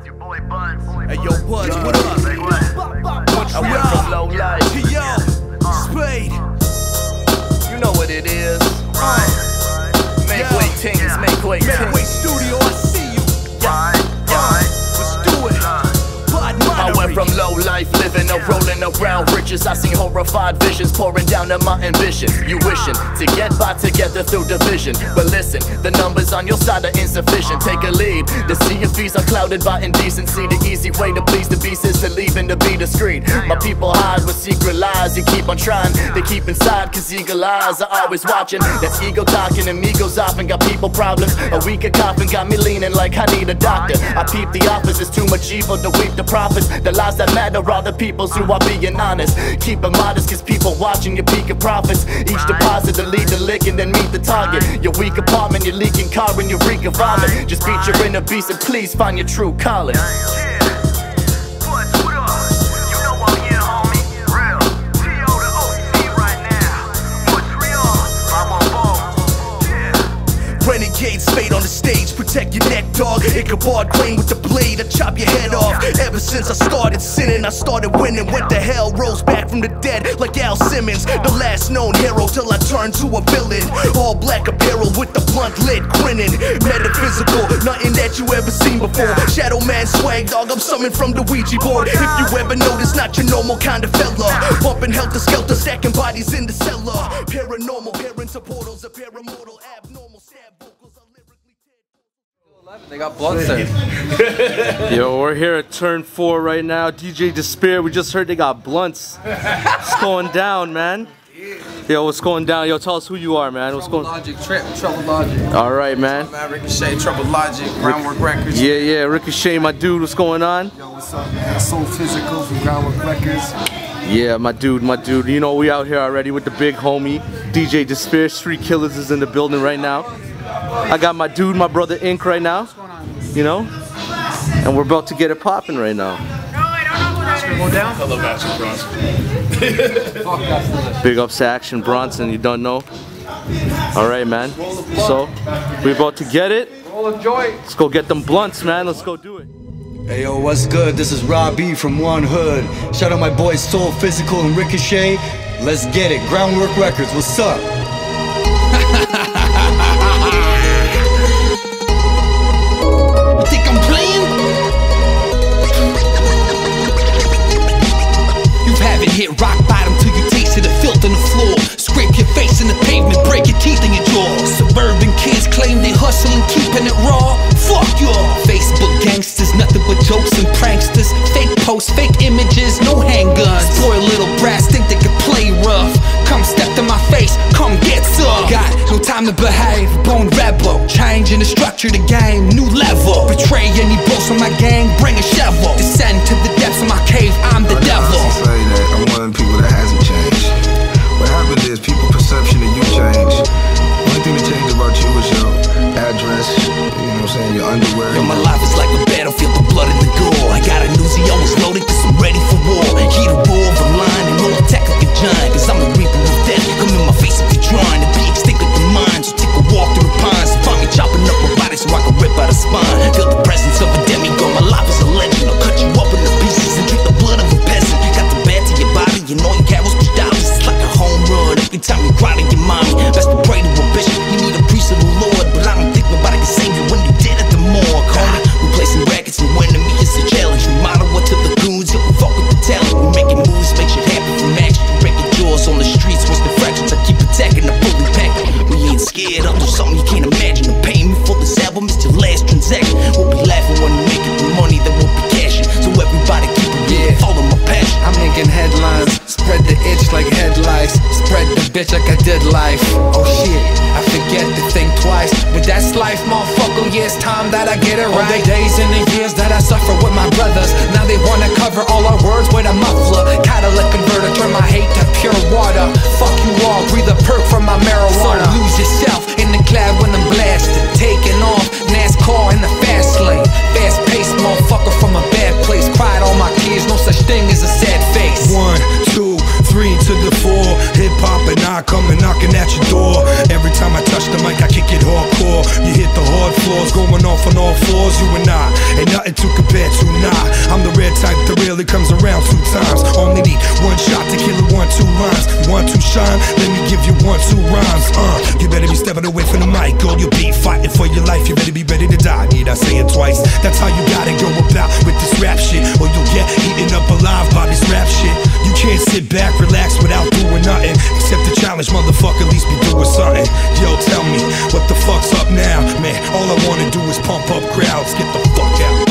your boy Buns. Hey yo, Buds, what up? I went from low life. Hey yo, Spade. You know what it is. Make way things, make way things. Make way studio, I see you. Let's do it. I went from low life, living or rolling around riches. I seen horrified visions pouring down on my ambition. You wishing to get by together through division, but listen, the numbers on your side are insufficient. Take a lead. The sea of fees are clouded by indecency. The easy way to please the beast is to leave and to be discreet. My people hide with secret lies. You keep on trying, they keep inside, cause eagle eyes are always watching. That's ego talking, amigos often got people problems. A week of coughing got me leaning like I need a doctor. I peep the office, it's too much evil to weep the profits. The lies that matter are the peoples who are being honest. Keep it modest, cause people watching your peak of profits. Each deposit to lead the lick and then meet the target. Your weak apartment, your leaking car and your reek of vomit. Just beat your inner beast and please find your true calling. Renegade Spade on the stage, protect your neck, dog. Ichabod Crane with the blade, I chop your head off. Ever since I started sinning, I started winning. Went to hell, rose back from the dead like Al Simmons. The last known hero till I turned to a villain. All black apparel with the blunt lid, grinning. Metaphysical, nothing that you ever seen before. Shadow man swag, dog, I'm summoned from the Ouija board. If you ever notice, not your normal kind of fella. Bumping helter skelter, stacking bodies in the cellar. Paranormal, parents of portals, a paramortal, abnormal stab. They got blunts there. Yo, we're here at Turn 4 right now. DJ Despair, we just heard they got blunts. What's going down, man? Yo, what's going down? Yo, tell us who you are, man. What's going on? Trouble Logic. All right, man. Ricochet, Trouble Logic, Groundwork Records. Yeah, Ricochet, my dude. What's going on? Yo, what's up, man? Soul Physical from Groundwork Records. Yeah, my dude. You know, we out here already with the big homie. DJ Despair, Street Killers is in the building right now. I got my dude, my brother Ink right now, you know, and we're about to get it popping right now. Go down? I love Action Bronson. Big ups to Action Bronson, you don't know. All right, man. So, we're about to get it. Let's go get them blunts, man. Let's go do it. Hey yo, what's good? This is Rob B from One Hood. Shout out my boys Soul Physical and Ricochet. Let's get it. Groundwork Records, what's up? Hit rock bottom till you taste the filth on the floor. Scrape your face in the pavement, break your teeth in your jaw. Suburban kids claim they hustling, keeping it raw. Fuck y'all. Facebook gangsters, nothing but jokes and pranksters. Fake posts, fake images, no handguns. Spoiled little brats think they can play rough. Come step to my face, come get some. Got no time to behave, bone rebel. Changing the structure of the game, new level. Betray any boss on my gang, bring a shovel. Descend to the depths of my cave, I'm the devil. I'm one of the people that hasn't changed. What happened is people's perception of you changed. The only thing that changed about you was your address, you know what I'm saying, your underwear. Yo, my life is like a battlefield, the blood and the gore. I got a Uzi, always loaded cause I'm ready for war. Heat a war of a line and no attack like a giant. Cause I'm the reaper of death, come in my face if you're trying to be extinct like the mind. So take a walk through the pines and find me chopping up my body so I can rip out a spine. Feel the presence of a demigod, my life is a legend. I'll cut you up into pieces and drink the blood of a peasant. Got the bad to your body, you know you carry with dollars. It's like a home run every time you cry to your mommy. Best to pray to a bishop, you need a priest of the Lord. But I don't think nobody can save you when you did at the morgue, homie. We placing brackets and winning me is a challenge. We model what to the goons, yeah, we fuck with the talent. We making moves, make shit happen from action. Breaking jaws on the streets, what's the fractions? I keep attacking the fully packed. We ain't scared, I'll do something you can't imagine. The payment for this album is your last transaction. We'll be laughing when we make it, the money that we'll be cashing. So everybody keep it real, follow my passion. I'm making headlines, spread the itch like headlights. Spread the bitch like I did life. Oh shit, I forget to think twice. But that's life, motherfucker, yeah, it's time that I get it right. All the days and the years that I suffer with my brothers, now they wanna cover all our words with a muffler. Catalytic converter, turn my hate to pure water. Fuck you all, breathe a perk from my marijuana. So lose yourself in the cloud when I'm blasted. Taking off, NASCAR in the fast lane. Fast paced motherfucker from a bad place. Cried all my kids, no such thing as a sad face. 1, 2, 3 to the 4. Hip hop and I coming knocking at your door. Every time I touch the mic, I kick it hardcore. You hit the hard floors, going off on all fours. You and I ain't nothing to compare to. life, you better be ready to die. Need I say it twice? That's how you gotta go about with this rap shit, or you'll get eaten up alive by this rap shit. You can't sit back, relax without doing nothing, except the challenge, motherfucker, at least be doing something. Yo, tell me, what the fuck's up now? Man, all I wanna do is pump up crowds, get the fuck out.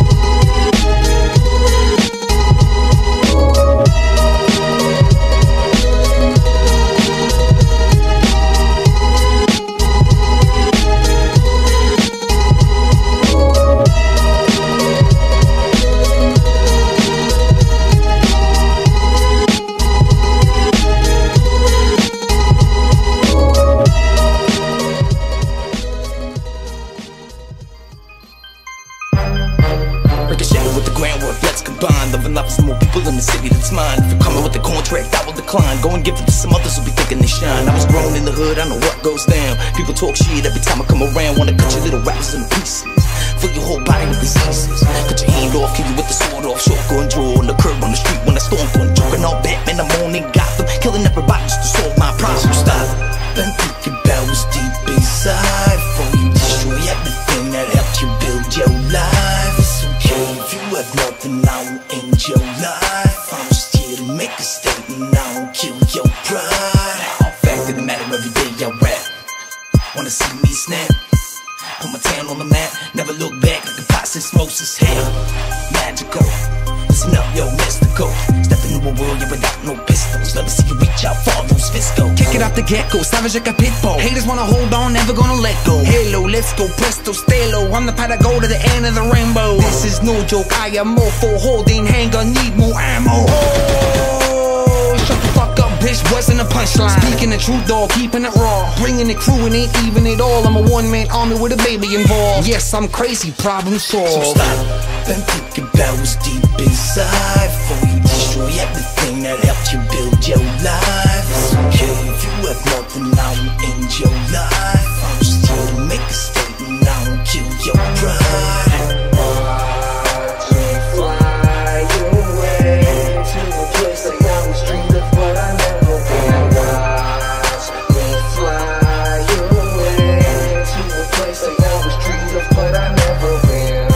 In the city that's mine. If you're coming with the contract, I will decline. Go and give it to some others who'll be thinking they shine. I was grown in the hood, I know what goes down. People talk shit every time I come around. Wanna cut your little rappers in pieces, fill your whole body with diseases. Cut your hand off, kill you with the sword off. Shotgun draw on the curb on the street when I storm through. Joking all Batman, I'm on in Gotham, killing everybody just to solve my problem. Stop and think about what's deep inside before you destroy everything that helped you build your life. It's okay if you have nothing, I will end your life. I'm just here to make a statement, I won't kill your pride. Fact of the matter, every day I rap. Wanna see me snap? Put my town on the map, never look back like the pot since smokes is hell. Magical, listen up, yo, mystical. Step into a world, yeah, without no pistols. Love to see you reach out for those fists go. Kick it off the get-go, savage like a pit bull. Haters wanna hold on, never gonna let go. Halo, let's go, presto, stay low. I'm the pot that go to the end of the rainbow. This is no joke, I am more for holding hanger, need more ammo. Oh, shut the fuck up, bitch, wasn't a punchline. Speaking the truth, dog, keeping it raw. Bringing the crew and ain't even it all. I'm a one-man army with a baby involved. Yes, I'm crazy, problem solved. So stop and think about what's deep inside before you destroy everything that helped you build your life. It's okay if you have nothing, I will end your life. I'm just here to make a statement, I won't kill your pride. Watch me fly away to a place that I was dreamed of, but I never been. Watch me fly away to a place that I was dreamed of, but I never been.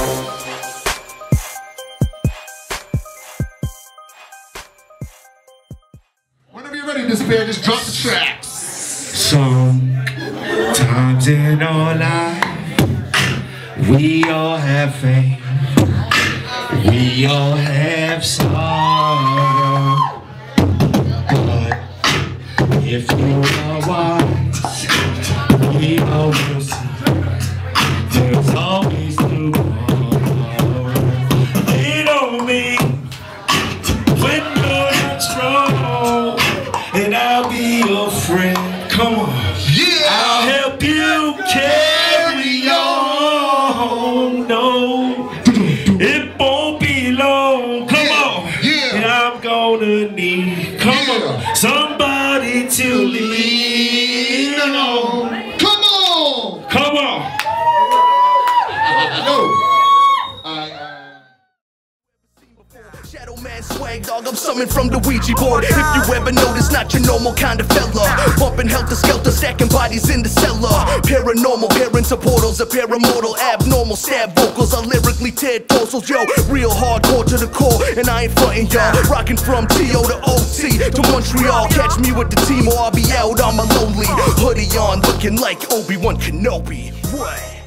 Whenever you're ready, Despair, just drop the tracks. Sometimes in our life, we all have fame, we all have sorrow. But if you are wise, we all will see there's always tomorrow. Lean on me when you're not strong, and I'll be your friend. Come on, yeah, I'll help you carry on. No, it won't be long. Come on, yeah, and I'm gonna need, come on, somebody to lean on. Come on, come on. Yo. Shadow Man swag, dog, I'm summoned from the Ouija board. If you ever notice, not your normal kind of fella. Bumping helter-skelter, stacking bodies in the cellar. Paranormal, parents of portals, a paramoral. Abnormal, stab vocals, are lyrically Ted Torsos. Yo, real hardcore to the core, and I ain't frontin' y'all. Rockin' from T.O. to O.T. to Montreal. Catch me with the team or I'll be out on my lonely. Hoodie on, looking like Obi-Wan Kenobi. What?